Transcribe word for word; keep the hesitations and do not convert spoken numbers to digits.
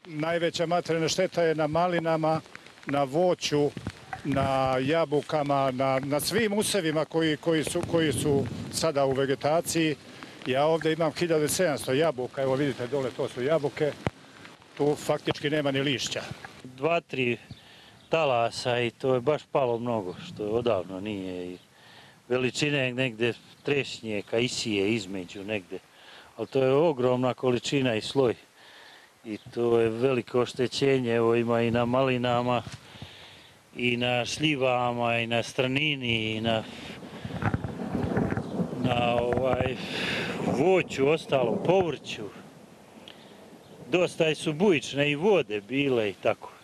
Najveća materijalna šteta je na malinama, na voću, na jabukama, na, na svim usevima koji, koji, su, koji su sada u vegetaciji. Ja ovdje imam hiljadu sedamsto jabuka, evo vidite dole to su jabuke, tu faktički nema ni lišća. Dva, tri talasa i to je baš palo mnogo, što odavno nije. I veličine negdje trešnje, kajsije između negdje, ali to je ogromna količina i sloj. I to je veliko oštećenje, evo ima i na malinama, i na šljivama, i na stranini, i na, na ovaj, voću, ostalo, povrću. Dosta su bujične i vode bile i tako.